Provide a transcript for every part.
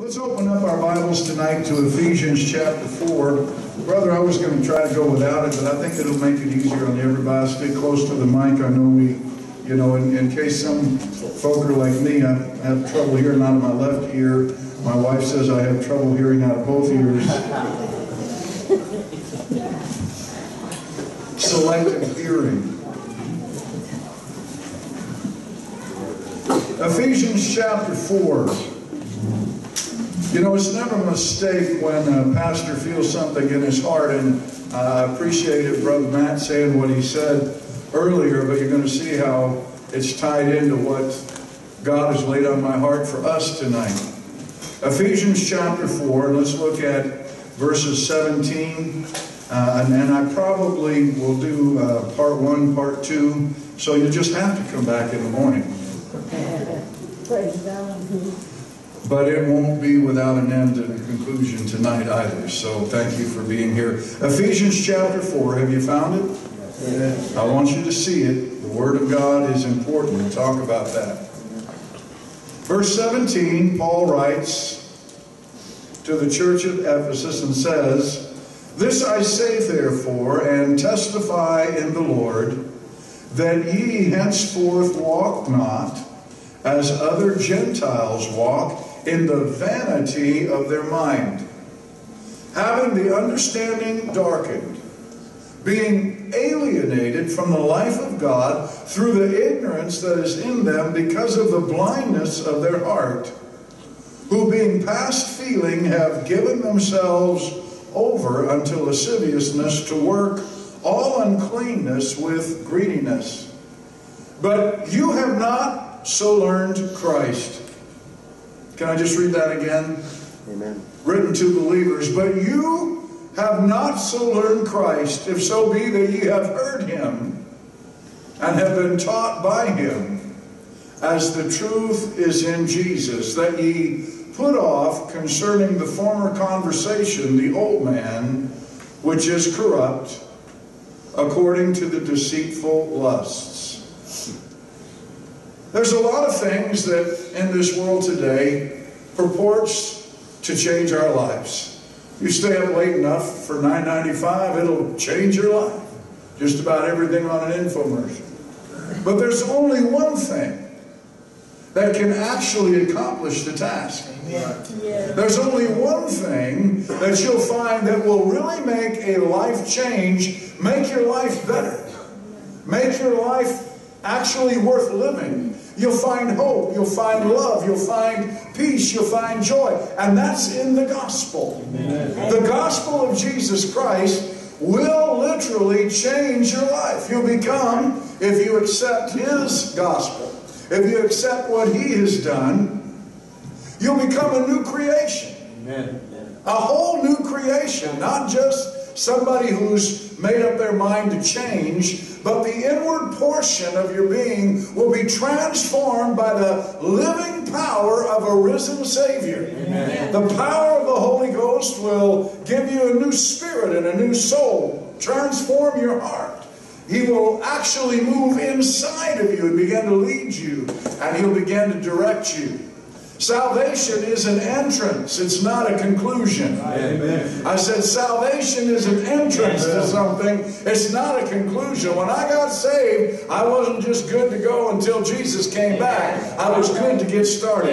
Let's open up our Bibles tonight to Ephesians chapter 4. Brother, I was going to try to go without it, but I think it'll make it easier on everybody. Stay close to the mic. I know in case some folk are like me, I have trouble hearing out of my left ear. My wife says I have trouble hearing out of both ears. Selective hearing. Ephesians chapter 4. You know, it's never a mistake when a pastor feels something in his heart, and I appreciated Brother Matt saying what he said earlier, but you're going to see how it's tied into what God has laid on my heart for us tonight. Ephesians chapter 4, and let's look at verses 17, and I probably will do part 1, part 2, so you just have to come back in the morning. Praise God. But it won't be without an end and a conclusion tonight either. So thank you for being here. Ephesians chapter 4. Have you found it? Yes. I want you to see it. The Word of God is important. We'll talk about that. Verse 17, Paul writes to the church of Ephesus and says, "This I say therefore, and testify in the Lord, that ye henceforth walk not as other Gentiles walk, in the vanity of their mind, having the understanding darkened, being alienated from the life of God through the ignorance that is in them because of the blindness of their heart, who being past feeling have given themselves over unto lasciviousness to work all uncleanness with greediness. But you have not so learned Christ." Can I just read that again? Amen. Written to believers. "But you have not so learned Christ, if so be that ye have heard him, and have been taught by him, as the truth is in Jesus, that ye put off concerning the former conversation the old man, which is corrupt, according to the deceitful lusts." There's a lot of things that in this world today purports to change our lives. You stay up late enough for $9.95, it'll change your life. Just about everything on an infomercial. But there's only one thing that can actually accomplish the task. Yeah. There's only one thing that you'll find that will really make a life change, make your life better, make your life actually worth living. You'll find hope, you'll find love, you'll find peace, you'll find joy. And that's in the gospel. Amen. The gospel of Jesus Christ will literally change your life. You'll become, if you accept His gospel, if you accept what He has done, you'll become a new creation. Amen. A whole new creation, not just somebody who's made up their mind to change, but the inward portion of your being will be transformed by the living power of a risen Savior. Amen. The power of the Holy Ghost will give you a new spirit and a new soul, transform your heart. He will actually move inside of you and begin to lead you, and He'll begin to direct you. Salvation is an entrance. It's not a conclusion. Amen. I said salvation is an entrance to something. It's not a conclusion. When I got saved, I wasn't just good to go until Jesus came back. I was good to get started.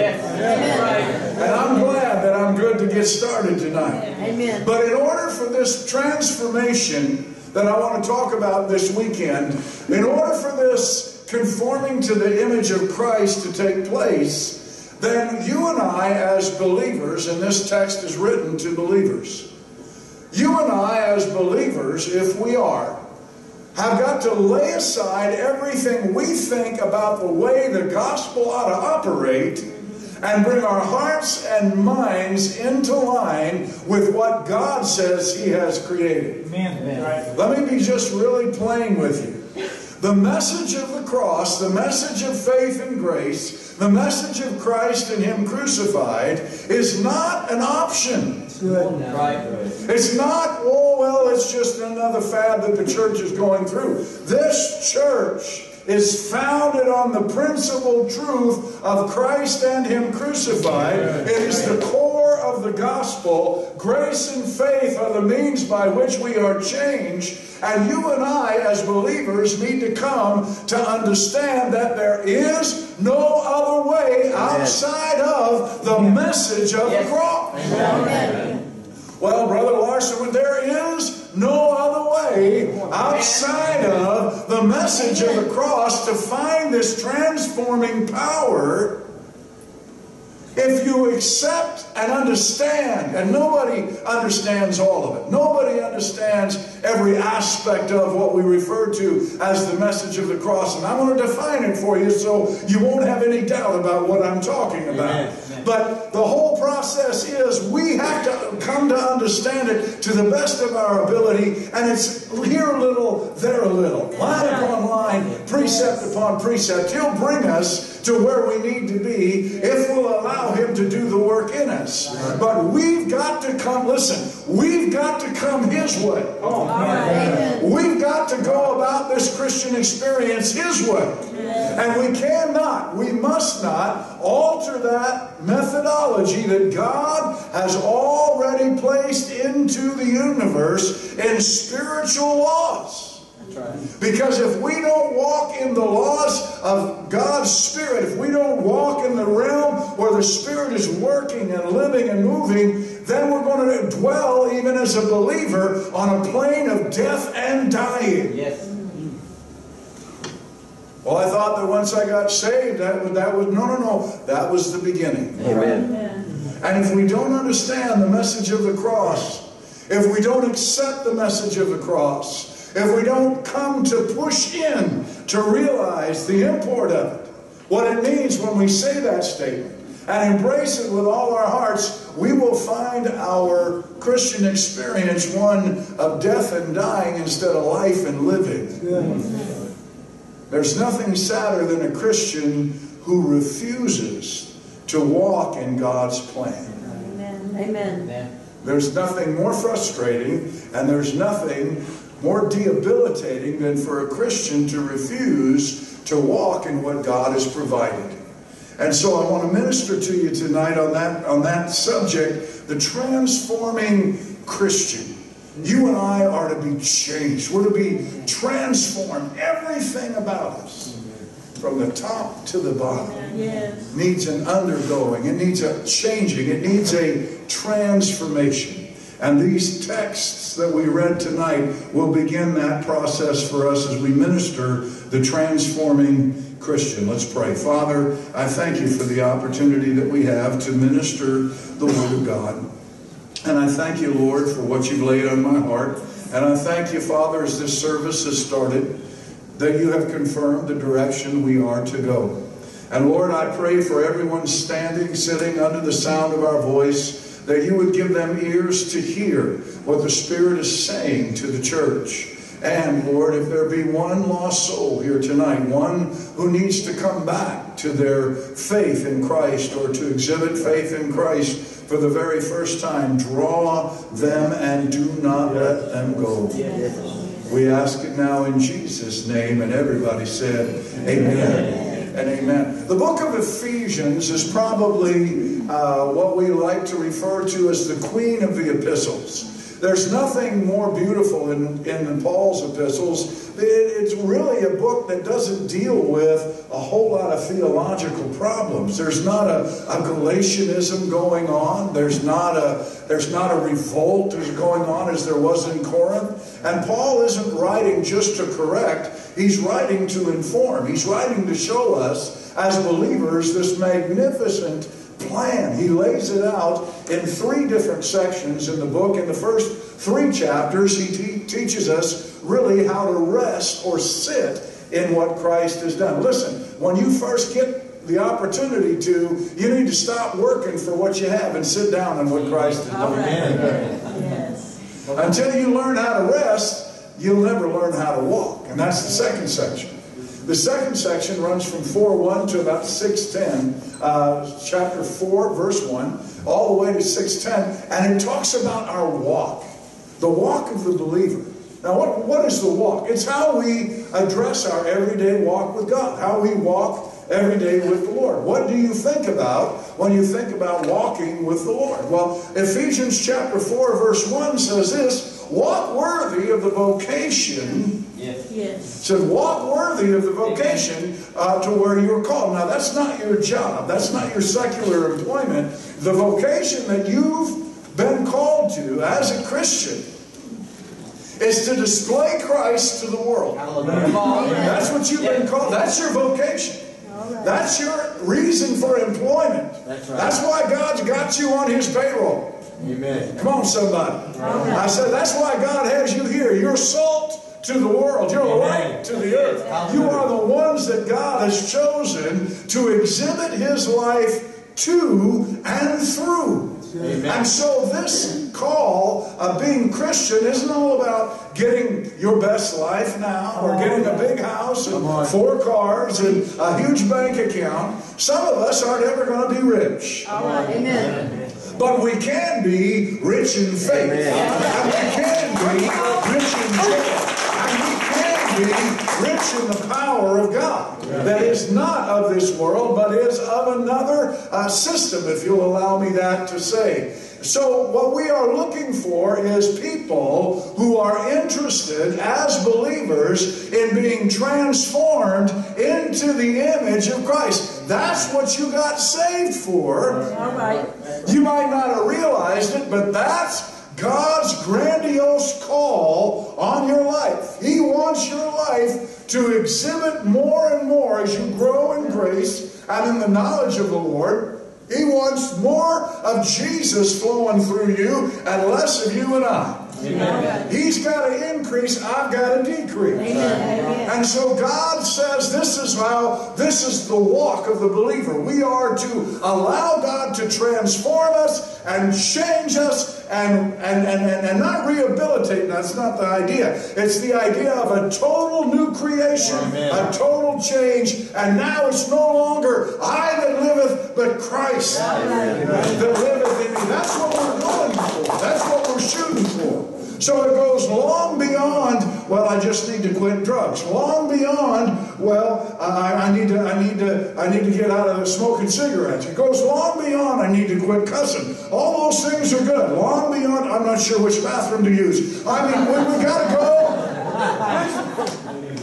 And I'm glad that I'm good to get started tonight. Amen. But in order for this transformation that I want to talk about this weekend, in order for this conforming to the image of Christ to take place, then you and I as believers, and this text is written to believers, you and I as believers, if we are, have got to lay aside everything we think about the way the gospel ought to operate and bring our hearts and minds into line with what God says He has created. Amen. Let me be just really plain with you. The message of the cross, the message of faith and grace, the message of Christ and Him crucified is not an option. It's not, oh, well, it's just another fad that the church is going through. This church is founded on the principal truth of Christ and Him crucified. It is the core gospel. Grace and faith are the means by which we are changed. And you and I, as believers, need to come to understand that there is no other way outside of the message of the cross. Well, Brother Larson, there is no other way outside of the message of the cross to find this transforming power. If you accept and understand, and nobody understands all of it. Nobody understands every aspect of what we refer to as the message of the cross. And I'm going to define it for you so you won't have any doubt about what I'm talking about. Amen. But the whole process is we have to come to understand it to the best of our ability. And it's here a little, there a little. Line upon line, precept upon precept. He'll bring us to where we need to be if we'll allow Him to do the work in us. But we've got to come, listen, we've got to come His way. We've got to go about this Christian experience His way. And we cannot, we must not alter that methodology that God has already placed into the universe in spiritual laws. Because if we don't walk in the laws of God's Spirit, if we don't walk in the realm where the Spirit is working and living and moving, then we're going to dwell, even as a believer, on a plane of death and dying. Yes. Well, I thought that once I got saved, that was no. That was the beginning. Amen. And if we don't understand the message of the cross, if we don't accept the message of the cross, if we don't come to push in to realize the import of it, what it means when we say that statement, and embrace it with all our hearts, we will find our Christian experience one of death and dying instead of life and living. Yeah. There's nothing sadder than a Christian who refuses to walk in God's plan. Amen. Amen. There's nothing more frustrating, and there's nothing more debilitating than for a Christian to refuse to walk in what God has provided. And so I want to minister to you tonight on that subject, the transforming Christian. You and I are to be changed. We're to be transformed. Everything about us, from the top to the bottom, needs an undergoing. It needs a changing. It needs a transformation. And these texts that we read tonight will begin that process for us as we minister the transforming Christian. Let's pray. Father, I thank you for the opportunity that we have to minister the Word of God. And I thank you, Lord, for what you've laid on my heart. And I thank you, Father, as this service has started, that you have confirmed the direction we are to go. And Lord, I pray for everyone standing, sitting under the sound of our voice, that you would give them ears to hear what the Spirit is saying to the church. And Lord, if there be one lost soul here tonight, one who needs to come back to their faith in Christ or to exhibit faith in Christ for the very first time, draw them and do not let them go. We ask it now in Jesus' name, and everybody said amen and amen. The book of Ephesians is probably what we like to refer to as the queen of the epistles. There's nothing more beautiful in Paul's epistles. It's really a book that doesn't deal with a whole lot of theological problems. There's not a Galatianism going on. There's not a revolt going on as there was in Corinth. And Paul isn't writing just to correct. He's writing to inform. He's writing to show us as believers this magnificent plan. He lays it out in 3 different sections in the book. In the first 3 chapters, he teaches us really how to rest or sit in what Christ has done. Listen, when you first get the opportunity to, you need to stop working for what you have and sit down on what Christ has done. Yes. Until you learn how to rest, you'll never learn how to walk. And that's the second section. The second section runs from 4:1 to about 6:10, chapter 4, verse 1, all the way to 6:10, and it talks about our walk, the walk of the believer. Now, what is the walk? It's how we address our everyday walk with God, how we walk every day with the Lord. What do you think about when you think about walking with the Lord? Well, Ephesians chapter 4 verse 1 says this, walk worthy of the vocation. Yes. It said, walk worthy of the vocation to where you were called. Now, that's not your job. That's not your secular employment. The vocation that you've been called to as a Christian is to display Christ to the world. That's what you've been called. That's your vocation. That's your reason for employment. That's why God's got you on His payroll. Amen. Come on, somebody. I said, that's why God has you here. You're salt to the world. You're light to the earth. You are the ones that God has chosen to exhibit His life to and through. Amen. And so this call of being Christian isn't all about getting your best life now or getting a big house and 4 cars and a huge bank account. Some of us aren't ever going to be rich. All right. Amen. But we can be rich in faith. And we can be rich in joy. And we can be rich in the power of God. That is not of this world, but is of another system, if you'll allow me that to say. So what we are looking for is people who are interested as believers in being transformed into the image of Christ. That's what you got saved for. All right. You might not have realized it, but that's God's grandiose call on your life. He wants your life to exhibit more and more as you grow in grace and in the knowledge of the Lord. He wants more of Jesus flowing through you and less of you and I. Amen. He's got to increase, I've got to decrease. Amen. And so God says this is the walk of the believer. We are to allow God to transform us and change us and not rehabilitate. That's not the idea. It's the idea of a total new creation, a total change. And now it's no longer I that liveth, but Christ that liveth in me. That's what we're going for. That's what we're shooting for. So it goes long beyond, well, I just need to quit drugs. Long beyond, well, I need to get out of smoking cigarettes. It goes long beyond, I need to quit cussing. All those things are good. Long beyond, I'm not sure which bathroom to use. I mean, we got to go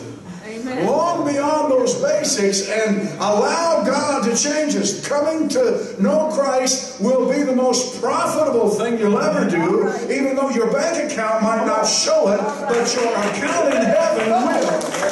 long beyond those basics and allow God to change us. Coming to know Christ will be the most profitable thing you'll ever do, even though your bank account might not show it, but your account in heaven will.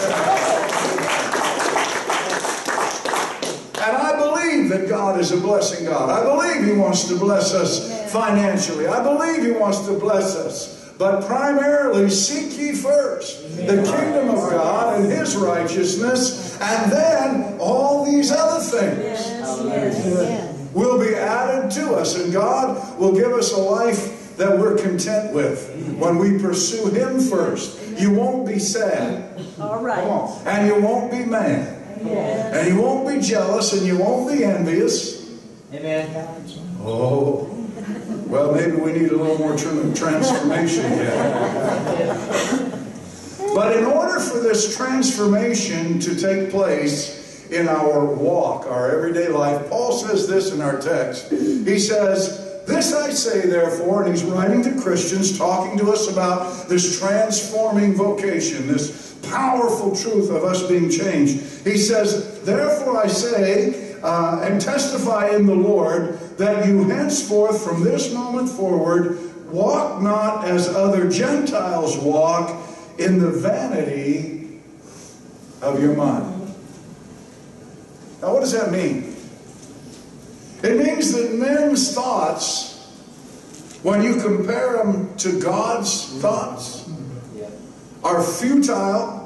And I believe that God is a blessing God. I believe He wants to bless us financially. I believe He wants to bless us. But primarily, seek ye first the kingdom of God and His righteousness, and then all these other things will be added to us. And God will give us a life that we're content with when we pursue Him first. You won't be sad. All right. And you won't be mad. And you won't be jealous, and you won't be envious. Amen. Oh. Well, maybe we need a little more transformation yet. But in order for this transformation to take place in our walk, our everyday life, Paul says this in our text. He says, this I say therefore, and he's writing to Christians, talking to us about this transforming vocation, this powerful truth of us being changed. He says, therefore I say, and testify in the Lord, that you henceforth from this moment forward walk not as other Gentiles walk, in the vanity of your mind. Now what does that mean? It means that men's thoughts, when you compare them to God's thoughts, are futile,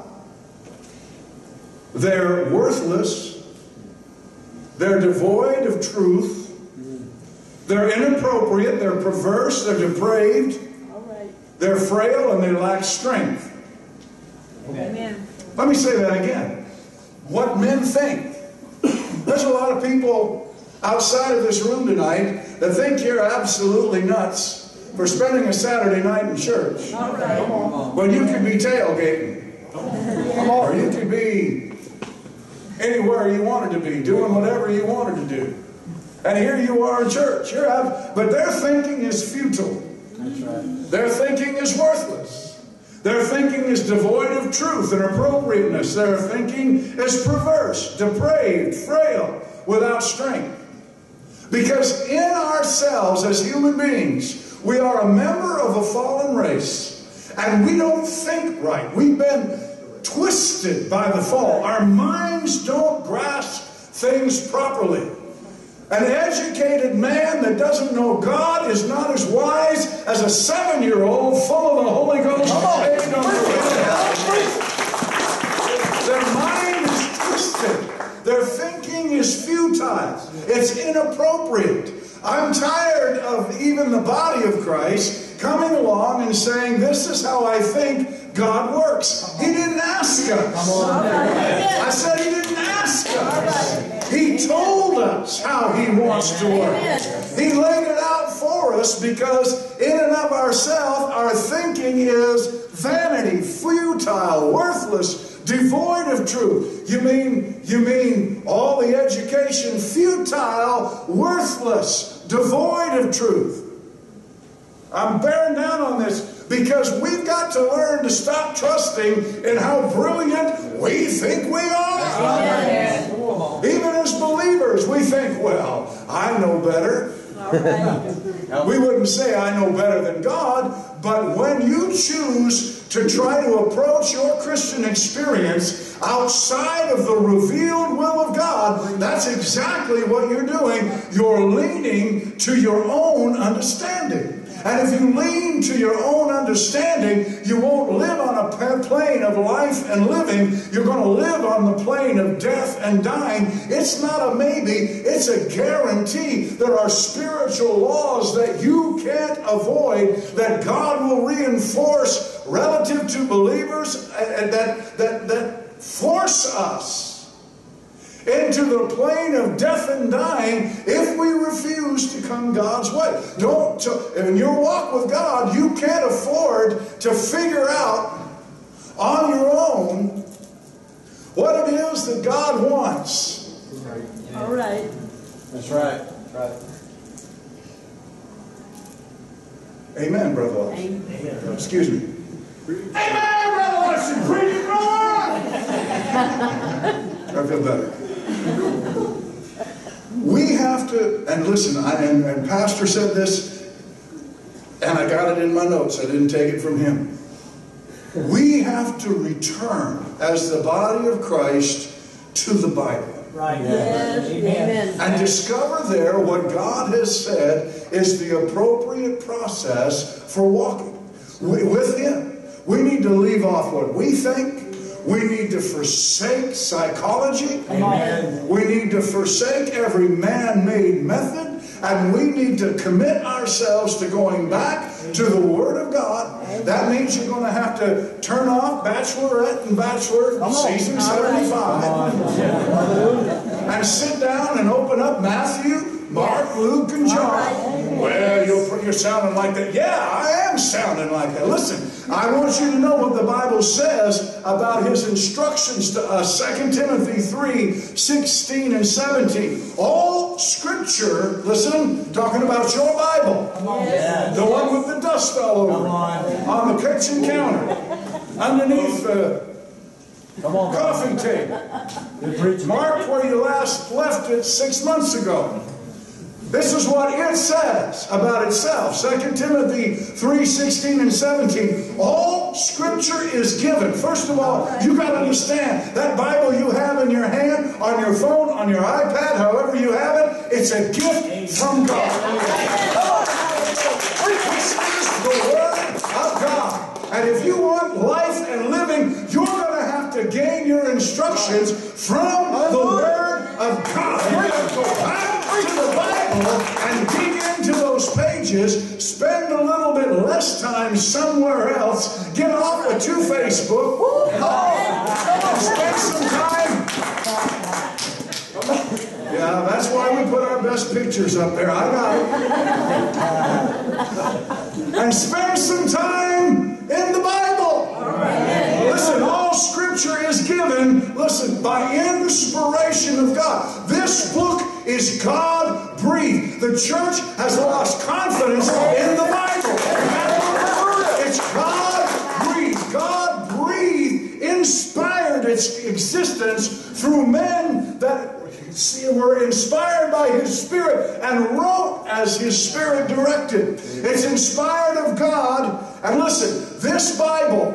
they're worthless, they're devoid of truth, they're inappropriate, they're perverse, they're depraved, they're frail, and they lack strength. Amen. Let me say that again. What men think. There's a lot of people outside of this room tonight that think you're absolutely nuts for spending a Saturday night in church. All right. When you could be tailgating. Or you could be anywhere you wanted to be, doing whatever you wanted to do. And here you are in church. But their thinking is futile. That's right. Their thinking is worthless. Their thinking is devoid of truth and appropriateness. Their thinking is perverse, depraved, frail, without strength. Because in ourselves as human beings, we are a member of a fallen race, and we don't think right. We've been twisted by the fall. Our minds don't grasp things properly. An educated man that doesn't know God is not as wise as a 7-year-old full of the Holy Ghost. Their mind is twisted. Their thinking is futile. It's inappropriate. I'm tired of even the body of Christ coming along and saying, this is how I think God works. He didn't ask us. I said he didn't ask us. He told us how he wants to work. He laid it out for us because in and of ourselves, our thinking is vanity, futile, worthless, devoid of truth. You mean all the education, futile, worthless, devoid of truth. I'm bearing down on this because we've got to learn to stop trusting in how brilliant we think we are. Amen. Even as believers, we think, well, I know better. All right. We wouldn't say I know better than God, but when you choose to try to approach your Christian experience outside of the revealed will of God, that's exactly what you're doing. You're leaning to your own understanding. And if you lean to your own understanding, you won't live on a plane of life and living. You're going to live on the plane of death and dying. It's not a maybe, it's a guarantee. There are spiritual laws that you can't avoid, that God will reinforce relative to believers, and that force us into the plane of death and dying if we refuse to come God's way. In your walk with God, you can't afford to figure out on your own what it is that God wants. All right. That's right. That's right. Amen, Brother Larson. Amen. Excuse me. Amen, Brother Larson. Preach it, brother. I feel better. We have to, and listen, and Pastor said this, and I got it in my notes. I didn't take it from him. We have to return as the body of Christ to the Bible. Right. Yes. Amen. And discover there what God has said is the appropriate process for walking with Him. We need to leave off what we think. We need to forsake psychology. Amen. We need to forsake every man-made method. And we need to commit ourselves to going back to the Word of God. That means you're going to have to turn off Bachelorette and Bachelor season 75 and sit down and open up Matthew, Mark, Luke, and John. Well, you're sounding like that. Yeah, I am sounding like that. Listen, I want you to know what the Bible says about His instructions to us. 2 Timothy 3:16 and 17. All Scripture, listen, talking about your Bible. Yes. The one with the dust all over it, on the kitchen counter, underneath the coffee table. Mark where you last left it 6 months ago. This is what it says about itself. 2 Timothy 3:16 and 17. All Scripture is given. First of all, you got to understand that Bible you have in your hand, on your phone, on your iPad, however you have it, it's a gift from God. This is the Word of God. And if you want life and living, you're going to have to gain your instructions from the Word of God. You're going to go back to the Bible and dig into those pages, spend a little bit less time somewhere else, get off of Facebook, and spend some time. Yeah, that's why we put our best pictures up there. I got it. And spend some time in the Bible. Listen, all Scripture is given given, listen, by inspiration of God. This book is God-breathed. The church has lost confidence in the Bible. It's God-breathed. God-breathed, inspired its existence through men that were inspired by His Spirit and wrote as His Spirit directed. It's inspired of God. And listen, this Bible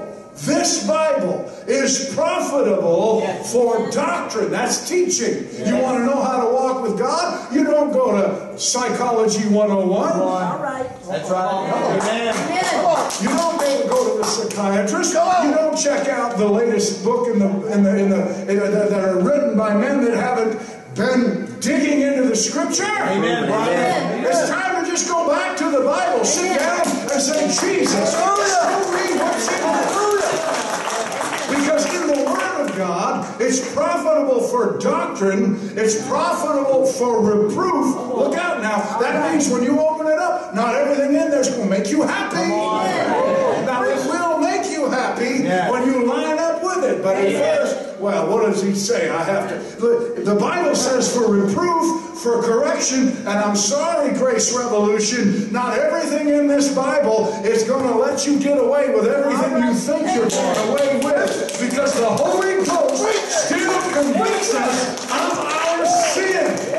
is profitable for doctrine. That's teaching. You want to know how to walk with God? You don't go to Psychology 101. All right. That's right. Amen. You don't go to the psychiatrist. You don't check out the latest book that are written by men that haven't been digging into the Scripture. Amen. Amen. It's time to just go back to the Bible, sit down and say, Jesus, show me what's in it. Because in the Word of God, it's profitable for doctrine, it's profitable for reproof. Look out now. That means when you open it up, not everything in there is going to make you happy. Now, it will make you happy when you line up with it. But at first, well, what does he say? I have to. The Bible says for reproof, for correction, and I'm sorry, Grace Revolution, not everything in this Bible is going to let you get away with everything you think you're getting away with, because the Holy Ghost still convicts us of our sin.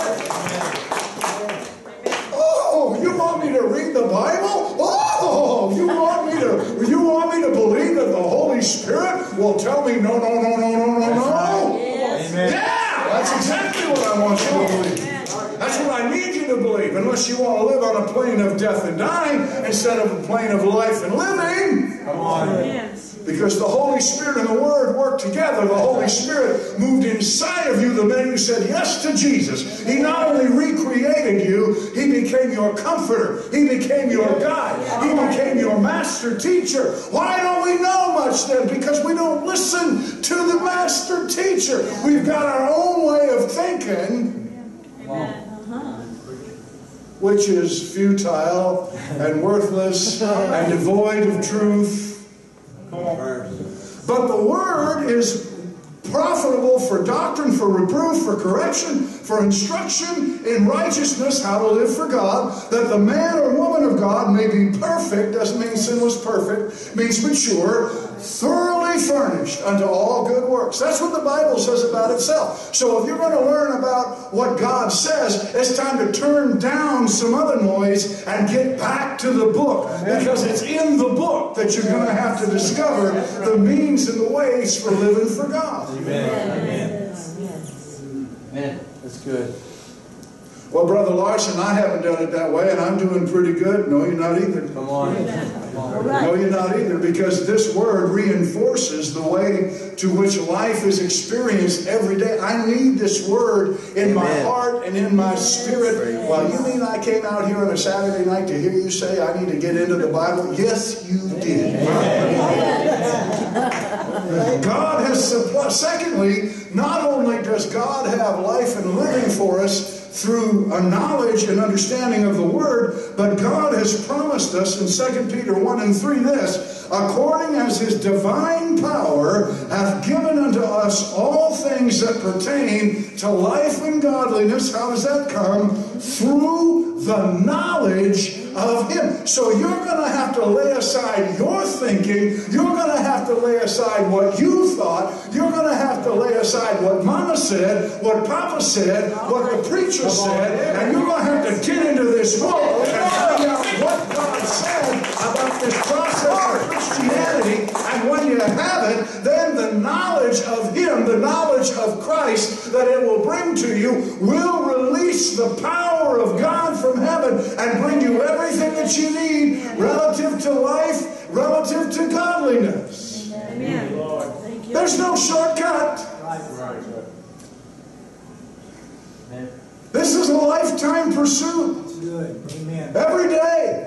Oh, you want me to read the Bible? Oh, you want me to believe that the Holy Spirit will tell me no? Yes. Amen. Yeah, that's exactly what I want you to believe. That's what I need you to believe, unless you want to live on a plane of death and dying instead of a plane of life and living. Come on. Yes. Because the Holy Spirit and the Word work together. The Holy Spirit moved inside of you the minute you said yes to Jesus. He not only recreated you, He became your comforter. He became your guide. He became your master teacher. Why don't we know much then? Because we don't listen to the master teacher. We've got our own way of thinking, which is futile and worthless and devoid of truth. But the Word is profitable for doctrine, for reproof, for correction, for instruction in righteousness, how to live for God, that the man or woman of God may be perfect. Doesn't mean sinless perfect, means mature, thoroughly furnished unto all good works. That's what the Bible says about itself. So if you're going to learn about what God says, it's time to turn down some other noise and get back to the book, because it's in the book that you're going to have to discover the means and the ways for living for God. Amen. Yes. Amen. That's good. Well, Brother Larson, I haven't done it that way, and I'm doing pretty good. No, you're not either. Come on. All right. No, you're not either, because this Word reinforces the way to which life is experienced every day. I need this Word in my heart and in my spirit. Well, you mean I came out here on a Saturday night to hear you say I need to get into the Bible? Yes, you did. God has supplied. Secondly, not only does God have life and living for us through a knowledge and understanding of the Word, but God has promised us in 2 Peter 1 and 3 this: according as His divine power hath given unto us all things that pertain to life and godliness. How does that come? Through the knowledge of Him. So you're going to have to lay aside your thinking. You're going to have to lay aside what you thought. You're going to have to lay aside what Mama said, what Papa said, what the preacher said, and you're going to have to get into this book and find out what God said about this process of Christianity. And when you have it, then the knowledge of Him, the knowledge of Christ that it will bring to you, will release the power of God from heaven and bring you everything that you need relative to life, relative to godliness. Amen. Thank you. There's no shortcut. This is a lifetime pursuit. Good. Amen. Every day.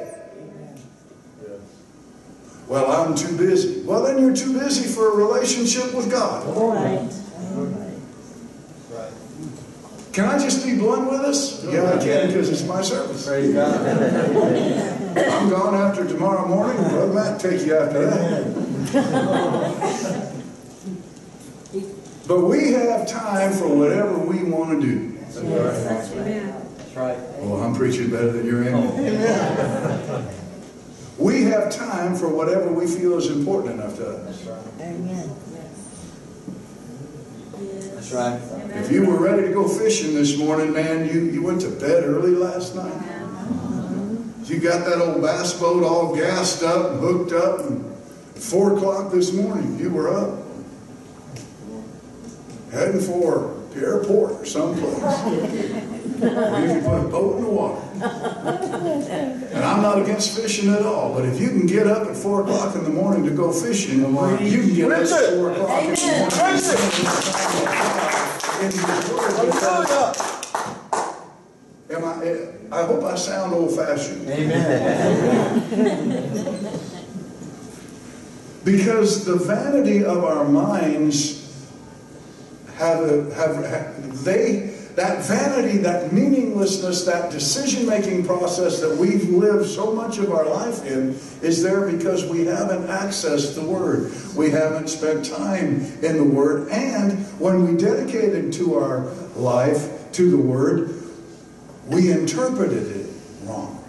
Well, I'm too busy. Well, then you're too busy for a relationship with God. All right. All right. Can I just be blunt with us? Yeah, I can, because it's my service. Praise God. I'm gone after tomorrow morning. Brother Matt, take you after that. But we have time for whatever we want to do. Yes, that's right. That's right. Oh, I'm preaching better than you're in. We have time for whatever we feel is important enough to us. Amen. That's right. If you were ready to go fishing this morning, man, you went to bed early last night. You got that old bass boat all gassed up and hooked up, and at 4 o'clock this morning, you were up. Heading for the airport or someplace. Where you can put a boat in the water. And I'm not against fishing at all, but if you can get up at 4 o'clock in the morning to go fishing, you can get up at 4 o'clock in the morning. I hope I sound old-fashioned. Amen. Because the vanity of our minds that vanity, that meaninglessness, that decision-making process that we've lived so much of our life in is there because we haven't accessed the Word. We haven't spent time in the Word. And when we dedicated to our life to the Word, we interpreted it wrong.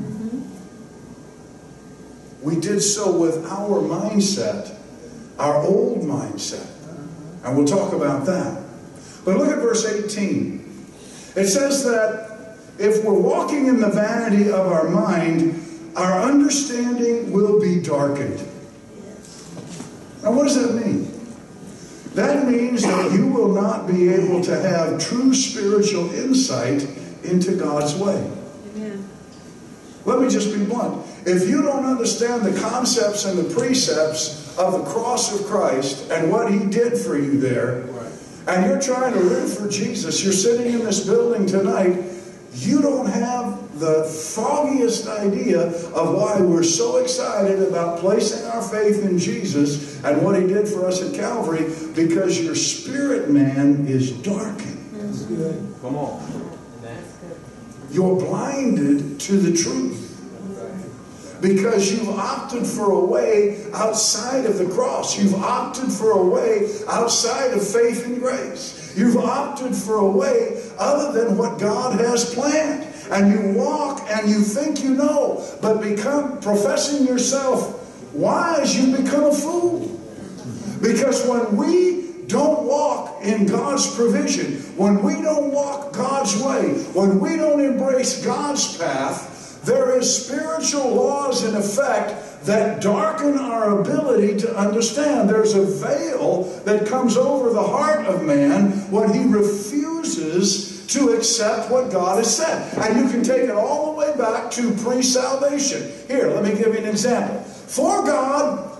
We did so with our mindset, our old mindset. And we'll talk about that. But look at verse 18. It says that if we're walking in the vanity of our mind, our understanding will be darkened. Now what does that mean? That means that you will not be able to have true spiritual insight into God's way. Amen. Let me just be blunt. If you don't understand the concepts and the precepts of the cross of Christ and what He did for you there, and you're trying to live for Jesus, you're sitting in this building tonight, you don't have the foggiest idea of why we're so excited about placing our faith in Jesus and what He did for us at Calvary, because your spirit man is darkened. That's good. Come on. You're blinded to the truth. Because you've opted for a way outside of the cross. You've opted for a way outside of faith and grace. You've opted for a way other than what God has planned. And you walk and you think you know, but professing yourself wise, you become a fool. Because when we don't walk in God's provision, when we don't walk God's way, when we don't embrace God's path, there is spiritual laws in effect that darken our ability to understand. There's a veil that comes over the heart of man when he refuses to accept what God has said. And you can take it all the way back to pre-salvation. Here, let me give you an example. For God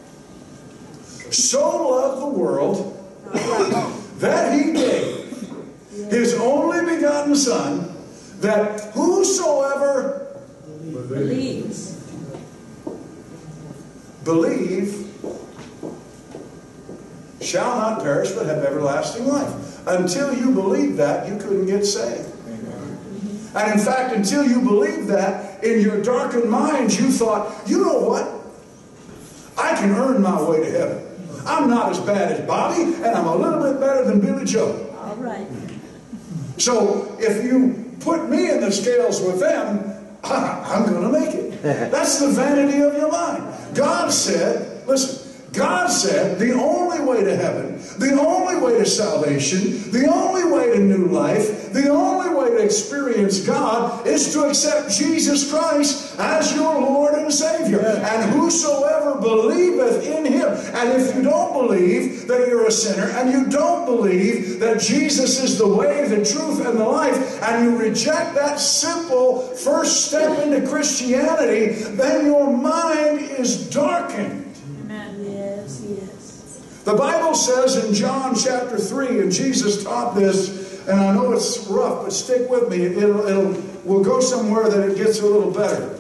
so loved the world that He gave His only begotten Son, that whosoever believe shall not perish but have everlasting life. Until you believe that, you couldn't get saved. And in fact, until you believed that, in your darkened minds, you thought, you know what? I can earn my way to heaven. I'm not as bad as Bobby, and I'm a little bit better than Billy Joe. All right. So if you put me in the scales with them, I'm going to make it. That's the vanity of your mind. God said, listen, God said the only way to heaven, the only way to salvation, the only way to new life, the only way to experience God is to accept Jesus Christ as your Lord and Savior. And whosoever believeth in Him. And if you don't believe that you're a sinner, and you don't believe that Jesus is the way, the truth, and the life, and you reject that simple first step into Christianity, then your mind is darkened. The Bible says in John chapter 3, and Jesus taught this, and I know it's rough, but stick with me. We'll go somewhere that it gets a little better.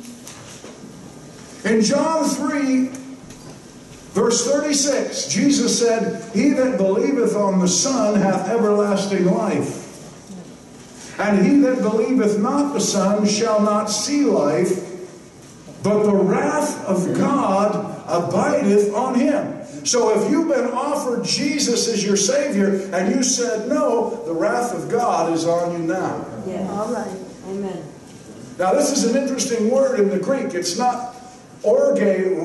In John 3, verse 36, Jesus said, He that believeth on the Son hath everlasting life. And he that believeth not the Son shall not see life, but the wrath of God abideth on him. So if you've been offered Jesus as your Savior and you said no, the wrath of God is on you now. Yeah. All right. Amen. Now this is an interesting word in the Greek. It's not orge,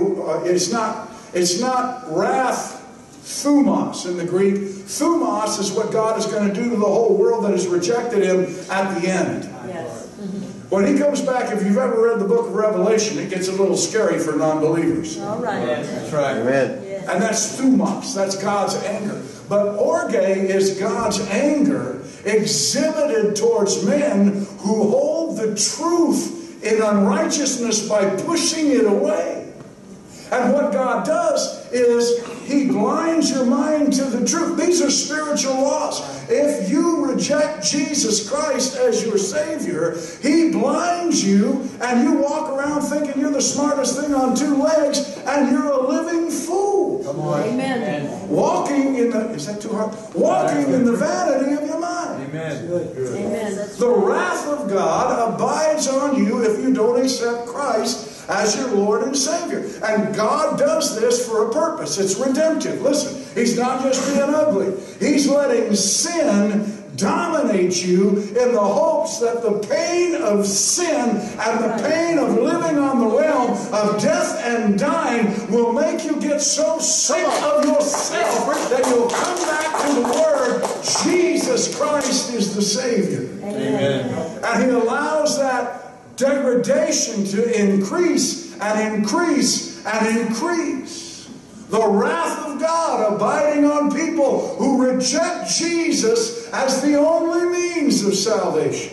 it's not wrath, thumos in the Greek. Thumos is what God is going to do to the whole world that has rejected Him at the end. Yes. When He comes back, if you've ever read the book of Revelation, it gets a little scary for non-believers. All right. That's right. Amen. Yes. And that's thumos, that's God's anger. But orge is God's anger exhibited towards men who hold the truth in unrighteousness by pushing it away. And what God does is He blinds your mind to the truth. These are spiritual laws. If you reject Jesus Christ as your Savior, He blinds you and you walk around thinking you're the smartest thing on two legs and you're a living fool. Come on. Amen. Walking in the, is that too hard? Walking in the vanity of your mind. Amen. Amen. That's The right. wrath of God abides on you if you don't accept Christ as your Lord and Savior. And God does this for a purpose. It's redemptive. Listen, He's not just being ugly. He's letting sin dominate you in the hopes that the pain of sin and the pain of living on the realm of death and dying will make you get so sick of yourself that you'll come back to the Word, Jesus Christ is the Savior. Amen. And He allows that degradation to increase and increase and increase. The wrath of God abiding on people who reject Jesus as the only means of salvation.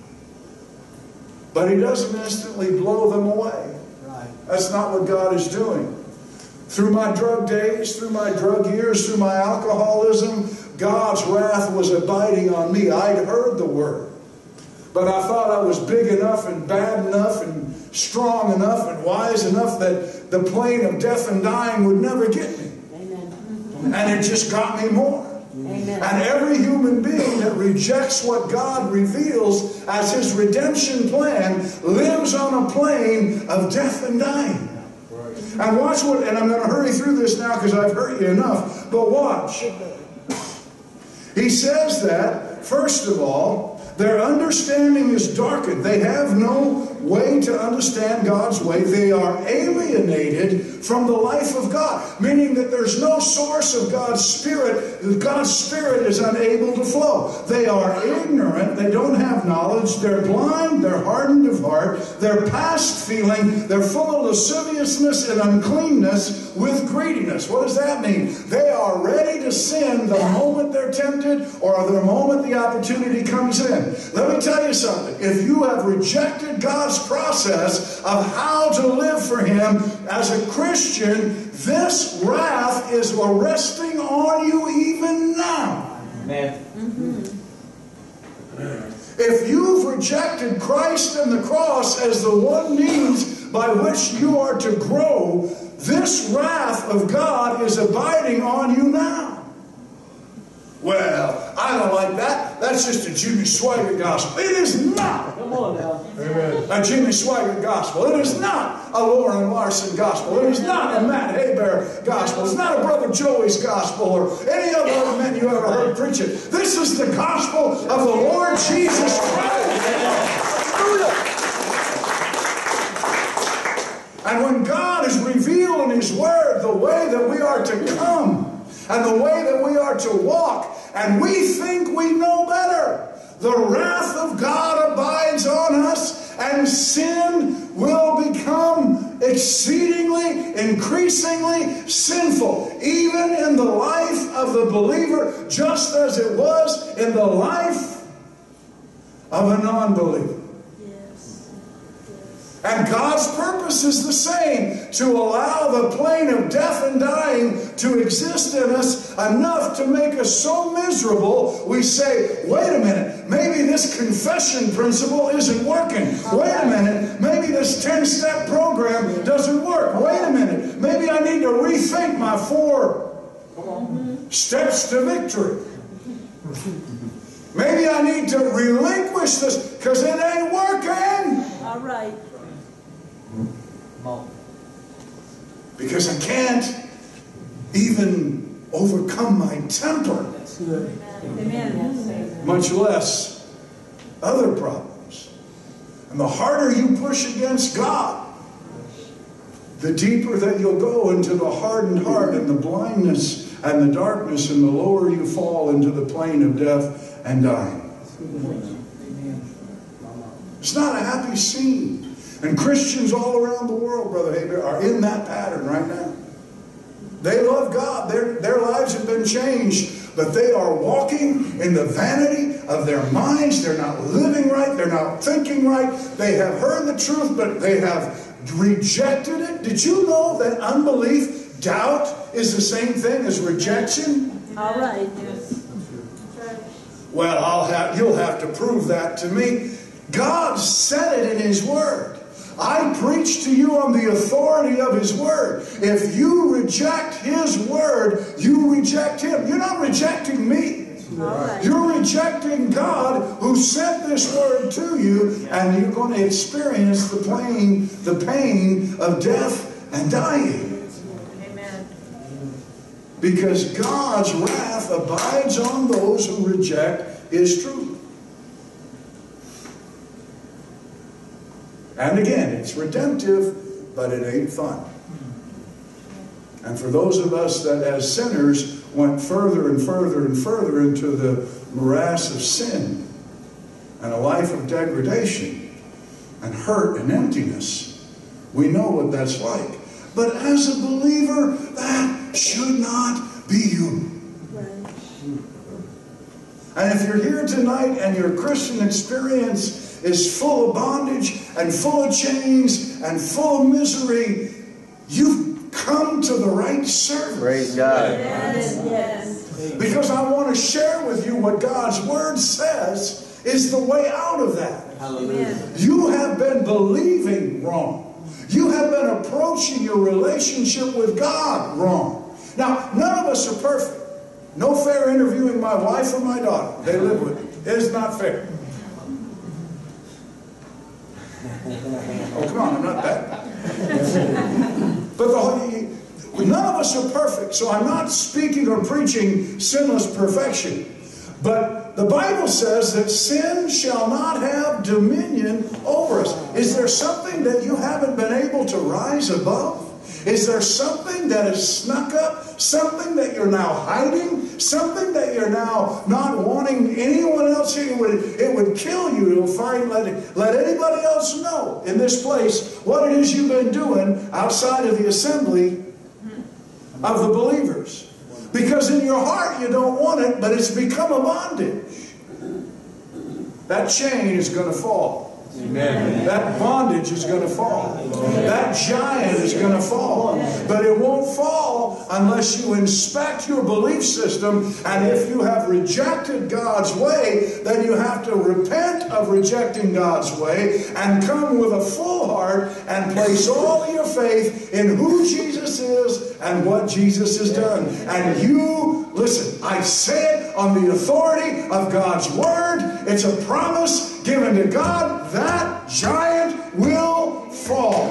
But He doesn't instantly blow them away. Right. That's not what God is doing. Through my drug days, through my drug years, through my alcoholism, God's wrath was abiding on me. I'd heard the Word. But I thought I was big enough and bad enough and strong enough and wise enough that the plane of death and dying would never get me. Amen. And it just got me more. Amen. And every human being that rejects what God reveals as His redemption plan lives on a plane of death and dying. And watch what, and I'm going to hurry through this now because I've hurt you enough, but watch. He says that, first of all, their understanding is darkened. They have no way to understand God's way. They are alienated from the life of God, meaning that there's no source of God's Spirit. God's Spirit is unable to flow. They are ignorant. They don't have knowledge. They're blind. They're hardened of heart. They're past feeling. They're full of lasciviousness and uncleanness with greediness. What does that mean? They are ready to sin the moment they're tempted or the moment the opportunity comes in. Let me tell you something. If you have rejected God's process of how to live for Him as a Christian, this wrath is resting on you even now. Amen. If you've rejected Christ and the cross as the one means by which you are to grow, this wrath of God is abiding on you now. Well, I don't like that. That's just a Jimmy Swaggart gospel. It is not. Come on now. A Jimmy Swaggart gospel. It is not a Lauren Larson gospel. It is not a Matt Hebert gospel. It's not a Brother Joey's gospel or any other men you ever heard preach it. This is the gospel of the Lord Jesus Christ. Hallelujah. And when God is revealed in His Word the way that we are to come and the way that we are to walk, and we think we know better, the wrath of God abides on us, and sin will become exceedingly, increasingly sinful, even in the life of the believer, just as it was in the life of a non-believer. And God's purpose is the same, to allow the plane of death and dying to exist in us enough to make us so miserable, we say, wait a minute, maybe this confession principle isn't working. Wait a minute, maybe this 10-step program doesn't work. Wait a minute, maybe I need to rethink my 4 steps to victory. Maybe I need to relinquish this because it ain't working. All right. Because I can't even overcome my temper, Amen. much less other problems. And the harder you push against God, the deeper that you'll go into the hardened heart and the blindness and the darkness, and the lower you fall into the plane of death and dying. It's not a happy scene. And Christians all around the world, Brother Haber, are in that pattern right now. They love God. Their lives have been changed, but they are walking in the vanity of their minds. They're not living right. They're not thinking right. They have heard the truth, but they have rejected it. Did you know that unbelief, doubt, is the same thing as rejection? All right. Well, you'll have to prove that to me. God said it in His Word. I preach to you on the authority of His Word. If you reject His Word, you reject Him. You're not rejecting me. Right. You're rejecting God who sent this Word to you, and you're going to experience the pain of death and dying. Amen. Because God's wrath abides on those who reject His truth. And again, it's redemptive, but it ain't fun. And for those of us that as sinners went further and further and further into the morass of sin and a life of degradation and hurt and emptiness, we know what that's like. But as a believer, that should not be you. And if you're here tonight and your Christian experience is full of bondage and full of chains and full of misery, you've come to the right service. Praise God. Yes. Because I want to share with you what God's Word says is the way out of that. Hallelujah. You have been believing wrong. You have been approaching your relationship with God wrong. Now, none of us are perfect. No fair interviewing my wife or my daughter. They live with me. It is not fair. Oh, come on, I'm not that. But none of us are perfect, so I'm not speaking or preaching sinless perfection. But the Bible says that sin shall not have dominion over us. Is there something that you haven't been able to rise above? Is there something that has snuck up? Something that you're now hiding? Something that you're now not wanting anyone else here? It would kill you to let anybody else know in this place what it is you've been doing outside of the assembly of the believers. Because in your heart you don't want it, but it's become a bondage. That chain is going to fall. Amen. That bondage is going to fall. That giant is going to fall. But it won't fall unless you inspect your belief system. And if you have rejected God's way, then you have to repent of rejecting God's way and come with a full heart and place all your faith in who Jesus is and what Jesus has done. And you, listen, I say it on the authority of God's Word. It's a promise given to God. That giant will fall.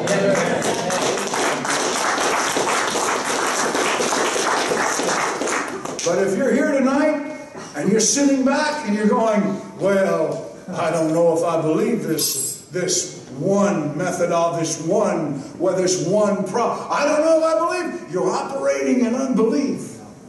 But if you're here tonight and you're sitting back and you're going, well, I don't know if I believe this one method of this one problem. I don't know if I believe. You're operating in unbelief.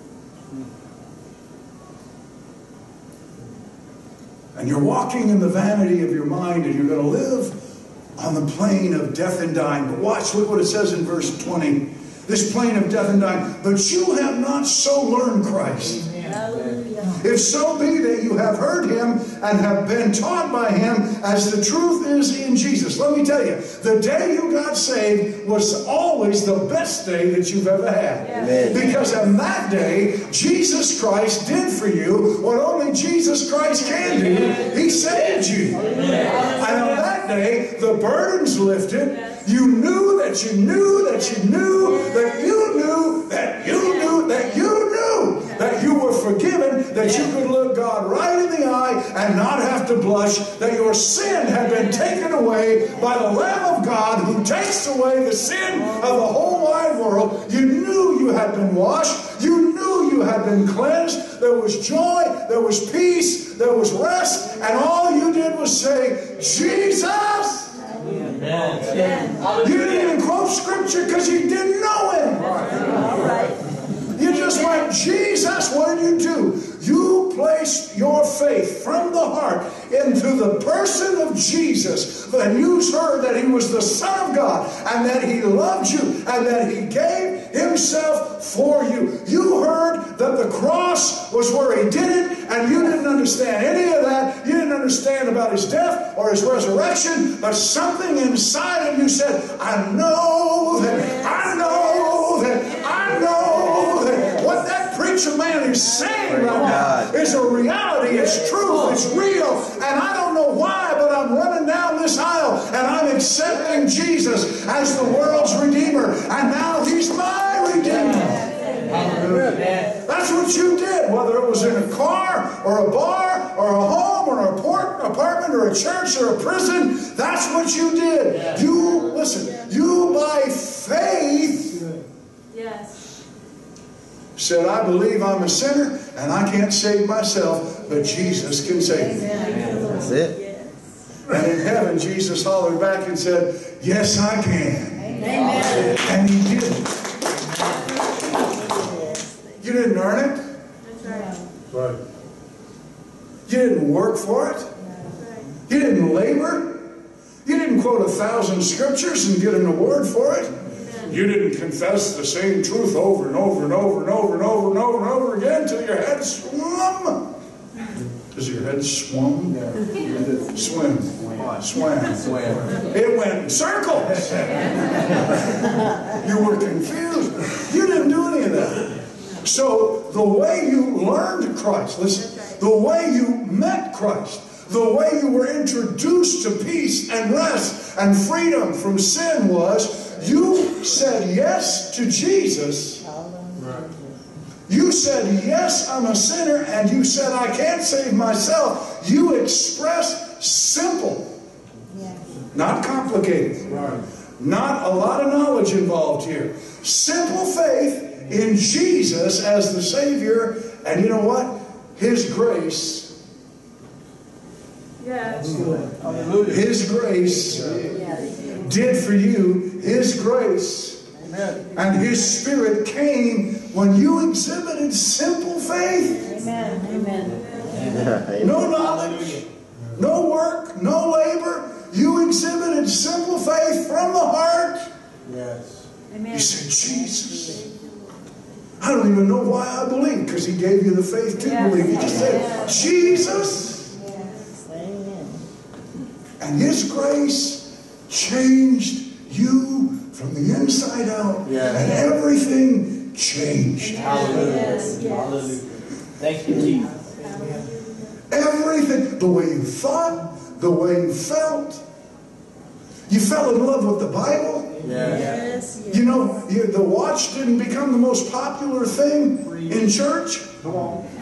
And you're walking in the vanity of your mind, and you're going to live on the plane of death and dying. But watch, look what it says in verse 20. This plane of death and dying. But you have not so learned Christ. If so be that you have heard Him and have been taught by Him as the truth is in Jesus. Let me tell you, the day you got saved was always the best day that you've ever had. Amen. Because on that day, Jesus Christ did for you what only Jesus Christ can do. He saved you. And on that day, the burden's lifted. You knew that you knew that you knew that you knew that you knew that you knew that you were forgiven, that you could look God right in the eye and not have to blush that your sin had been taken away by the Lamb of God who takes away the sin of the whole wide world. You knew you had been washed. You knew you had been cleansed. There was joy, there was peace, there was rest, and all you did was say, Jesus! You didn't even quote Scripture because you didn't know Him. All right. You just went, Jesus, what did you do? You placed your faith from the heart into the person of Jesus, and you heard that He was the Son of God, and that He loved you, and that He gave Himself for you. You heard that the cross was where He did it, and you didn't understand any of that. You didn't understand about His death or His resurrection, but something inside of you said, I know that what that preacher man is saying right now is a reality, it's truth, it's real, and I don't know why, but I'm running down this aisle and I'm accepting Jesus as the world's Redeemer, and now He's my Redeemer. That's what you did, whether it was in a car or a bar or a home or an apartment or a church or a prison. That's what you did. You by faith said, I believe I'm a sinner and I can't save myself, but Jesus can save me. That's it. And in heaven, Jesus hollered back and said, yes, I can. Amen. And He did it. You didn't earn it. That's Right. You didn't work for it. You didn't labor. You didn't quote 1,000 scriptures and get an award for it. You didn't confess the same truth over and over and over and over and over and over and over again until your head swum. Does your head swum? Swim. Swam. It went in circles. You were confused. You didn't do any of that. So the way you learned Christ, listen, the way you met Christ, the way you were introduced to peace and rest and freedom from sin was you said yes to Jesus. You said, yes, I'm a sinner, and you said, I can't save myself. You expressed simple, not complicated, not a lot of knowledge involved here. Simple faith in Jesus as the Savior, and you know what? His grace. His grace did for you. His grace and His Spirit came when you exhibited simple faith. Amen. No knowledge, no work, no labor. You exhibited simple faith from the heart. You said, Jesus. I don't even know why I believe, because He gave you the faith to believe. You just said, Jesus. And His grace changed you from the inside out, and everything changed. Hallelujah. Hallelujah. Thank you, Jesus. Everything, the way you thought, the way you felt. You fell in love with the Bible. You know, the watch didn't become the most popular thing in church. All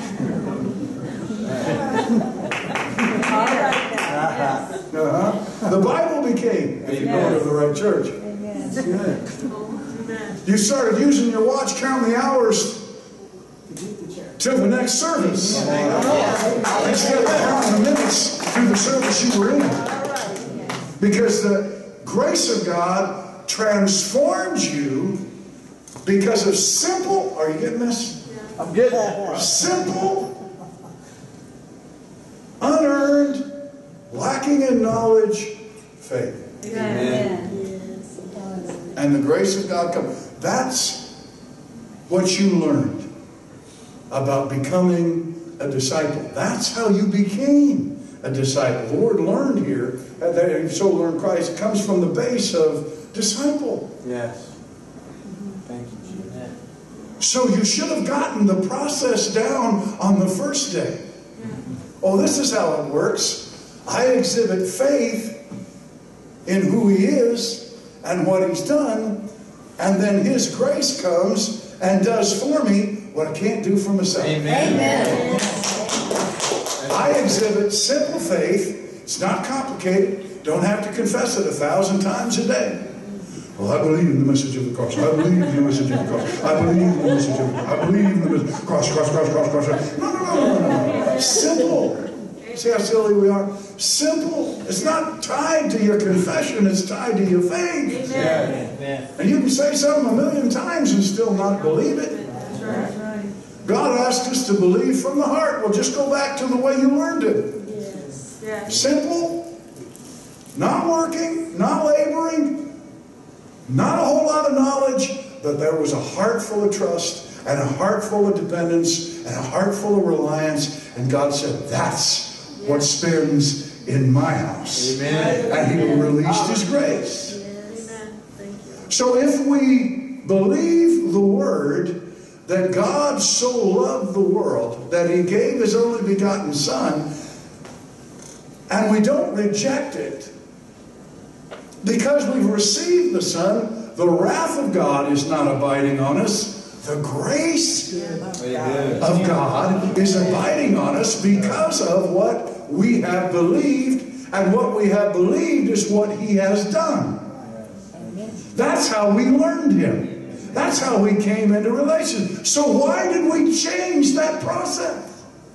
right. The Bible became, if you go to the right church. You started using your watch, counting the hours till the next service instead of counting the minutes through the service you were in. Because the grace of God transformed you because of simple, are you getting this? I'm getting that. Simple, unearned, lacking in knowledge, faith. And the grace of God comes. That's what you learned about becoming a disciple. That's how you became a disciple. The word learned here, so learn Christ, comes from the base of disciple. Yes. Thank you, Jesus. So you should have gotten the process down on the first day. Oh, this is how it works. I exhibit faith in who He is and what He's done, and then His grace comes and does for me what I can't do for myself. Amen. I exhibit simple faith. It's not complicated. Don't have to confess it 1,000 times a day. Well, I believe in the message of the cross. I believe in the message of the cross. I believe in the message of the cross. I believe in the message of the cross, cross, cross, cross, cross. No. Simple. See how silly we are? Simple. It's not tied to your confession. It's tied to your faith. Amen. And you can say something 1,000,000 times and still not believe it. That's right. God asked us to believe from the heart. Well, just go back to the way you learned it. Yes. Simple, not working, not laboring, not a whole lot of knowledge, but there was a heart full of trust and a heart full of dependence and a heart full of reliance. And God said, that's what spins in my house. Amen. And He released His grace. Amen. Thank you. So if we believe the Word, that God so loved the world that He gave His only begotten Son, and we don't reject it, because we've received the Son, the wrath of God is not abiding on us. The grace of God is abiding on us because of what we have believed, and what we have believed is what He has done. That's how we learned Him. That's how we came into relation. So why did we change that process?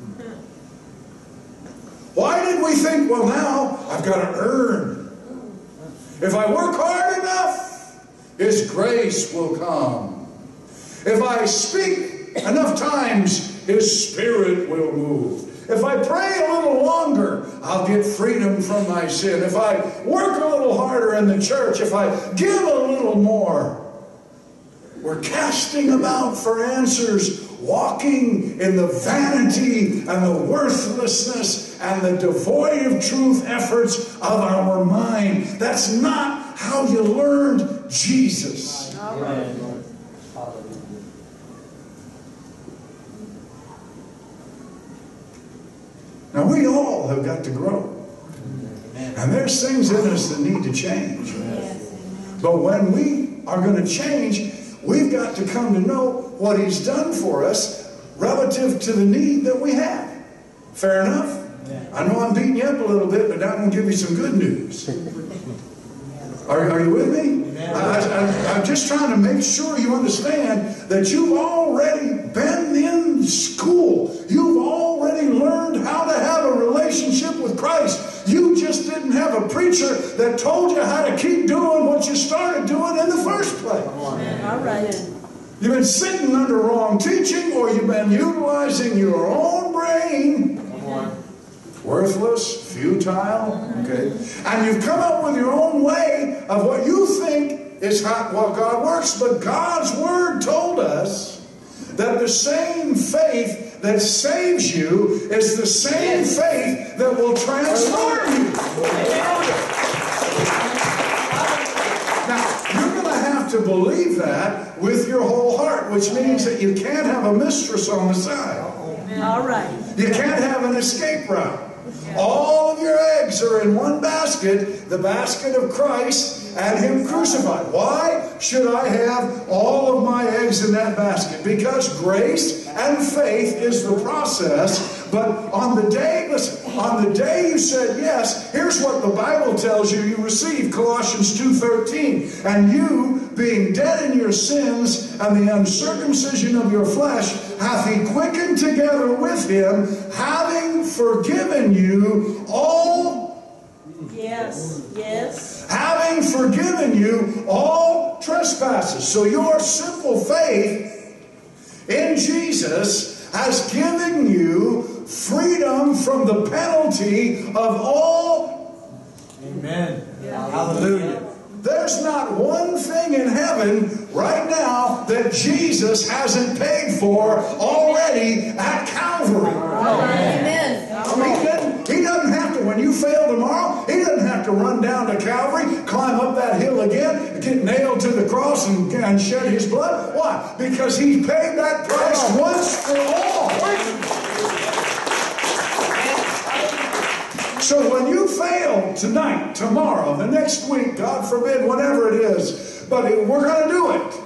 Why did we think, well, now I've got to earn? If I work hard enough, His grace will come. If I speak enough times, His Spirit will move. If I pray a little longer, I'll get freedom from my sin. If I work a little harder in the church, if I give a little more. We're casting about for answers, walking in the vanity and the worthlessness and the devoid of truth efforts of our mind. That's not how you learned Jesus. Amen. Now we all have got to grow. And there's things in us that need to change. But when we are going to change, we've got to come to know what He's done for us relative to the need that we have. Fair enough? I know I'm beating you up a little bit, but now I'm going to give you some good news. Are you with me? I'm just trying to make sure you understand that you've already been in school. You've already learned how to have a relationship with Christ. You just didn't have a preacher that told you how to keep doing what you started doing in the first place. All right. You've been sitting under wrong teaching, or you've been utilizing your own brain. Worthless, futile, okay? And you've come up with your own way of what you think is how God works. But God's Word told us that the same faith that saves you is the same faith that will transform you. Now, you're going to have to believe that with your whole heart, which means that you can't have a mistress on the side. All right. You can't have an escape route. All of your eggs are in one basket, the basket of Christ and Him crucified. Why should I have all of my eggs in that basket? Because grace and faith is the process. But on the day, listen, on the day you said yes, here's what the Bible tells you receive, Colossians 2:13. And you, being dead in your sins and the uncircumcision of your flesh, hath He quickened together with Him, having forgiven you all. Yes. Having forgiven you all trespasses. So your simple faith in Jesus has given you freedom from the penalty of all. Amen. Hallelujah. There's not one thing in heaven right now that Jesus hasn't paid for already at Calvary. Amen. He doesn't have to, when you fail tomorrow, He doesn't have to run down to Calvary, climb up that hill again, get nailed to the cross and shed His blood. Why? Because He paid that price once for all. So when you fail tonight, tomorrow, the next week, God forbid, whatever it is, but we're going to do it.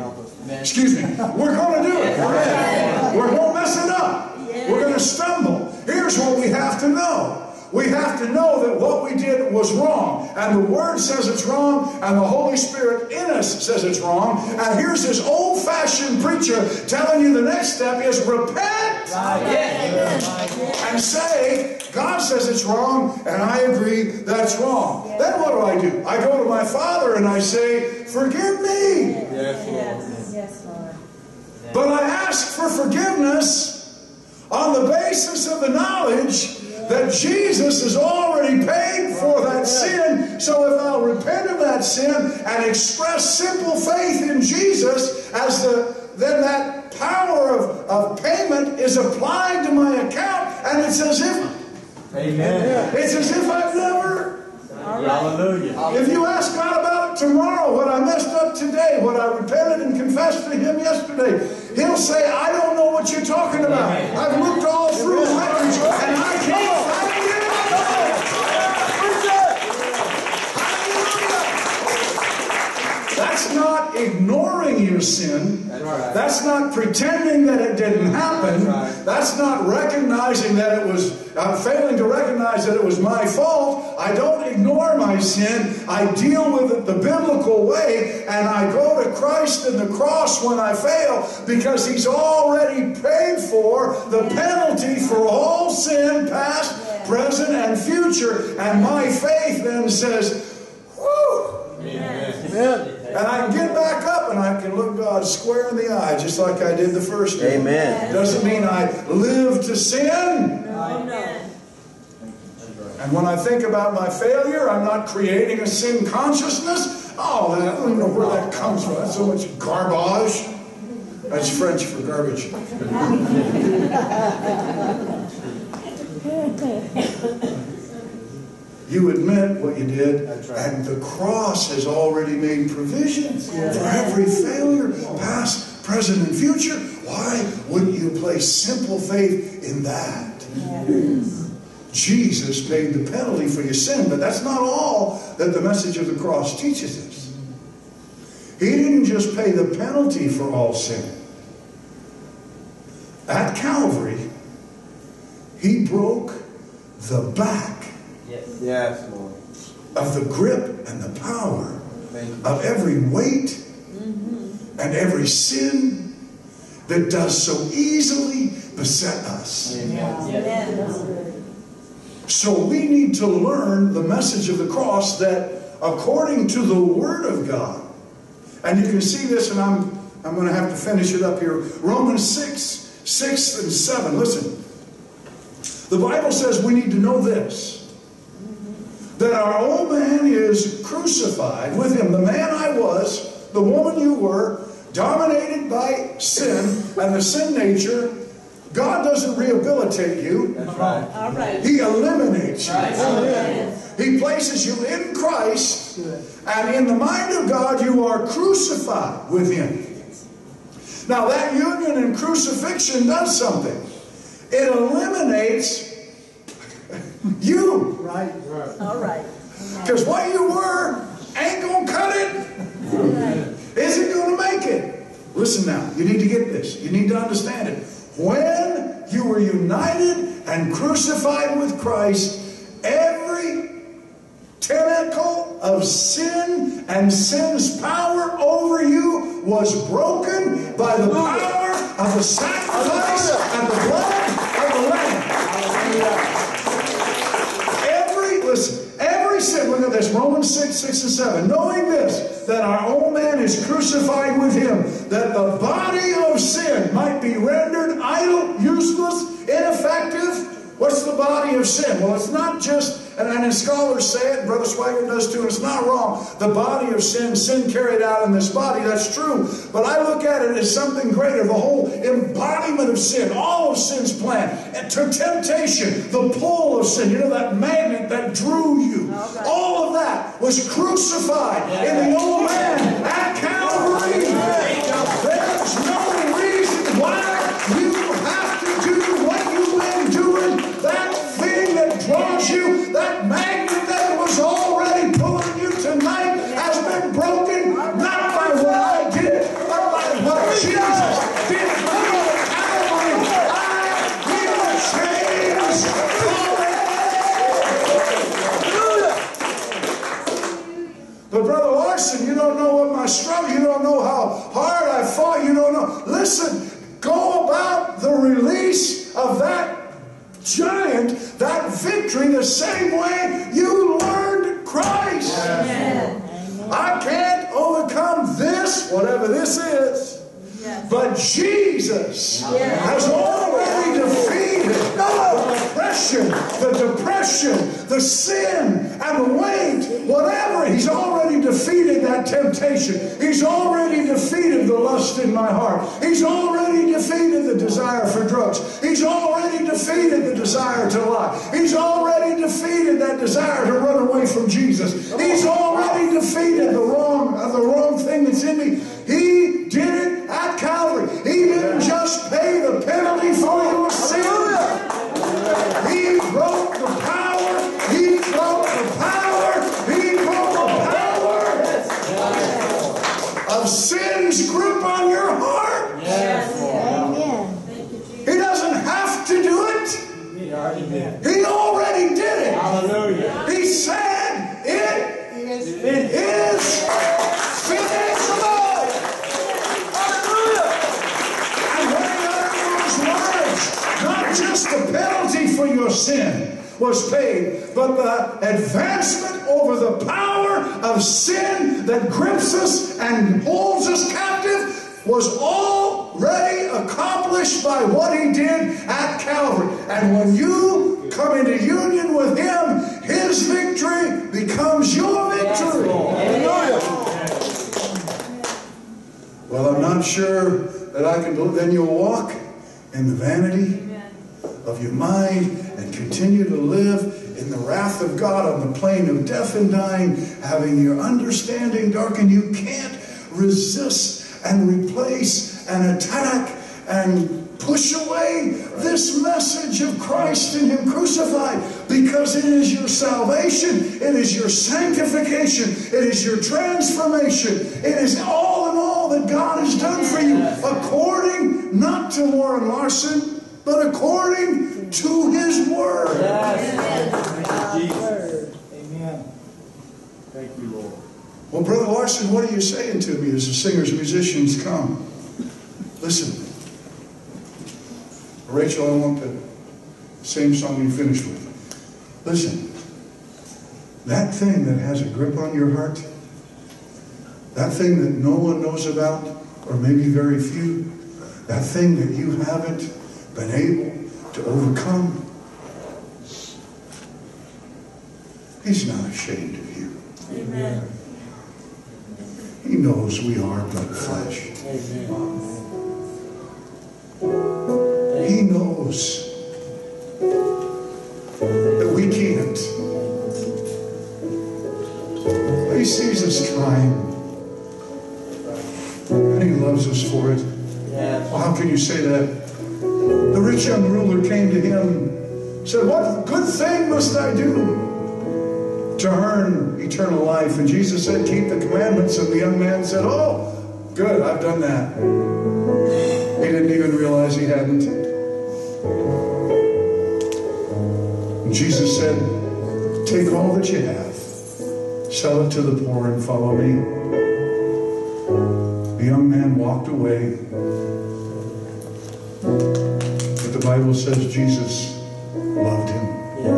Excuse me. We're going to do it. We're going to mess it up. We're going to stumble. Here's what we have to know. We have to know that what we did was wrong. And the Word says it's wrong, and the Holy Spirit in us says it's wrong. And here's this old-fashioned preacher telling you the next step is repent and say, God says it's wrong, and I agree that's wrong. Then what do? I go to my Father and I say, forgive me. Yes, Lord. But I ask for forgiveness on the basis of the knowledge that Jesus has already paid for that sin. So if I'll repent of that sin and express simple faith in Jesus, then that power of payment is applied to my account, and it's as if it's as if I've never. Hallelujah. If you ask God about it tomorrow, what I messed up today, what I repented and confessed to Him yesterday, He'll say, I don't know what you're talking about. I've looked all through the records and I can't find it. That's not ignoring your sin. That's not pretending that it didn't happen. That's not recognizing that it was, failing to recognize that it was my fault. I don't ignore my sin. I deal with it the biblical way, and I go to Christ and the cross when I fail, because He's already paid for the penalty for all sin, past, present, and future. And my faith then says, whoo! Amen. And I can get back up and I can look God square in the eye, just like I did the first time. Amen. Doesn't mean I live to sin. Amen. And when I think about my failure, I'm not creating a sin consciousness. Oh, I don't even know where that comes from. That's so much garbage. That's French for garbage. You admit what you did, and the cross has already made provision for every failure, past, present, and future. Why wouldn't you place simple faith in that? Jesus paid the penalty for your sin, but that's not all that the message of the cross teaches us. He didn't just pay the penalty for all sin. At Calvary, He broke the back Lord. of the grip and the power of every weight and every sin that does so easily beset us. So we need to learn the message of the cross, that according to the Word of God, and you can see this, and I'm going to have to finish it up here. Romans 6 and 7. Listen. The Bible says we need to know this, that our old man is crucified with Him. The man I was, the woman you were, dominated by sin and the sin nature. God doesn't rehabilitate you. That's right. All right. He eliminates you. Right. He places you in Christ, and in the mind of God you are crucified with Him. Now that union and crucifixion does something. It eliminates you. Right. All right. Because what you were ain't going to cut it. Isn't going to make it. Listen now, you need to get this. You need to understand it. When you were united and crucified with Christ, every tentacle of sin and sin's power over you was broken by the power of the sacrifice and the blood of the Lamb. Every sin, look at this, Romans 6 and 7. Knowing this, that our old man is crucified with Him, that the body of sin might be rendered idle, useless, ineffective. What's the body of sin? Well, it's not just, and scholars say it, and Brother Swigert does too, and it's not wrong. The body of sin, sin carried out in this body, that's true. But I look at it as something greater, the whole embodiment of sin, all of sin's plan, and to temptation, the pull of sin, you know, that magnet that drew you. All of that was crucified in the old man at Calvary. There's no reason why you have to do what you've been doing. That thing that draws you, that magnet that was already pulling you tonight, has been broken, not by what I did, but by what Jesus did for me at Calvary. I will change my struggle. You don't know how hard I fought. You don't know. Listen, go about the release of that giant, that victory, the same way you learned Christ. Amen. I can't overcome this, whatever this is. But Jesus has already defeated the depression, the sin, and the weight, whatever. He's already defeated that temptation. He's already defeated the lust in my heart. He's already defeated the desire for drugs. He's already defeated the desire to lie. He's already defeated that desire to run away from Jesus. He's already defeated the wrong thing that's in me. He did it at Calvary. He didn't just pay the penalty for your sin. He broke the power. He broke the power. He broke the power of sin's grip on your heart. Amen. He doesn't have to do it. He already did. He already did it. Hallelujah. He said it is finished. And when he uttered those words, not just the penalty for your sin was paid, but the advancement over the power of sin that grips us and holds us captive was already accomplished by what he did at Calvary. And when you come into union with him, his victory becomes your victory. Well, I'm not sure that I can do it. Then you'll walk in the vanity of your mind and continue to live in the wrath of God on the plane of death and dying, having your understanding darkened. You can't resist and replace and attack and push away this message of Christ and him crucified, because it is your salvation, it is your sanctification, it is your transformation, it is all in all that God has done for you, according not to Warren Larson, but according to his word. Amen. Thank you, Lord. Well, Brother Larson, what are you saying to me as the singers and musicians come? Listen. Rachel, I want the same song you finished with. Listen. That thing that has a grip on your heart, that thing that no one knows about, or maybe very few, that thing that you haven't been able to overcome, he's not ashamed of you. Amen. He knows we are but flesh. He knows that we can't. He sees us trying. And he loves us for it. Well, how can you say that? The rich young ruler came to him, said, "What good thing must I do to earn eternal life?" And Jesus said, "Keep the commandments." And the young man said, "Oh, good, I've done that." He didn't even realize he hadn't. And Jesus said, "Take all that you have, sell it to the poor, and follow me." The young man walked away. But the Bible says Jesus loved him.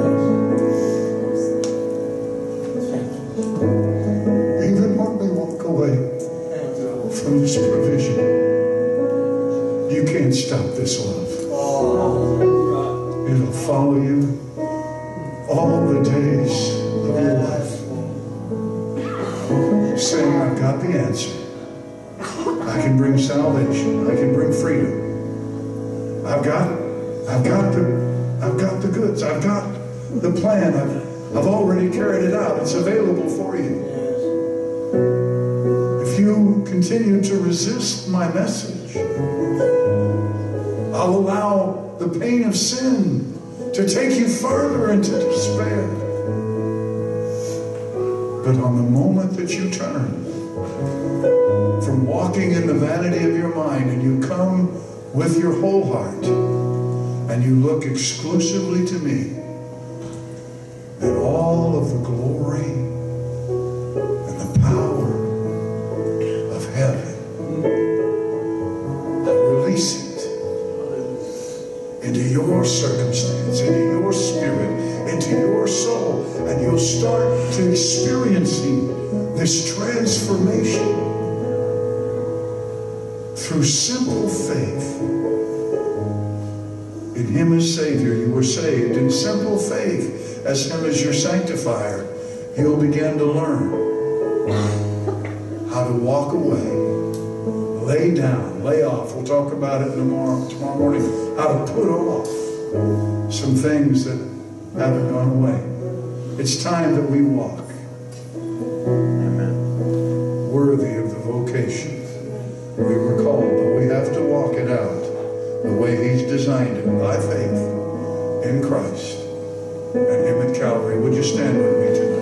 Even when we walk away from His provision, you can't stop this love. It'll follow you all the days of your life. Saying, "I've got the answer. I can bring salvation. I can bring freedom. I've got the goods. I've got the plan. I've already carried it out. It's available for you." If you continue to resist my message, I'll allow the pain of sin to take you further into despair. But on the moment that you turn from walking in the vanity of your mind and you come with your whole heart and you look exclusively to me, then all of the glory and the power heaven. Release it into your circumstance, into your spirit, into your soul, and you'll start to experiencing this transformation through simple faith in Him as Savior. You were saved in simple faith as Him as your sanctifier. You'll begin to learn how to walk away, lay down, lay off. We'll talk about it tomorrow morning, how to put off some things that haven't gone away. It's time that we walk worthy of the vocation we were called, but we have to walk it out the way He's designed it, by faith in Christ and Him at Calvary. Would you stand with me tonight?